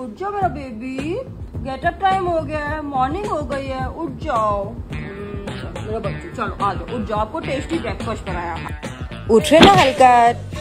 उठ जाओ मेरा बेबी, गेटअप टाइम हो गया है, मॉर्निंग हो गई है, उठ जाओ मेरा बच्चू। चलो आ जाओ, उठ जाओ, आपको टेस्टी ब्रेकफास्ट बनाया। उठ रहे ना हलकत।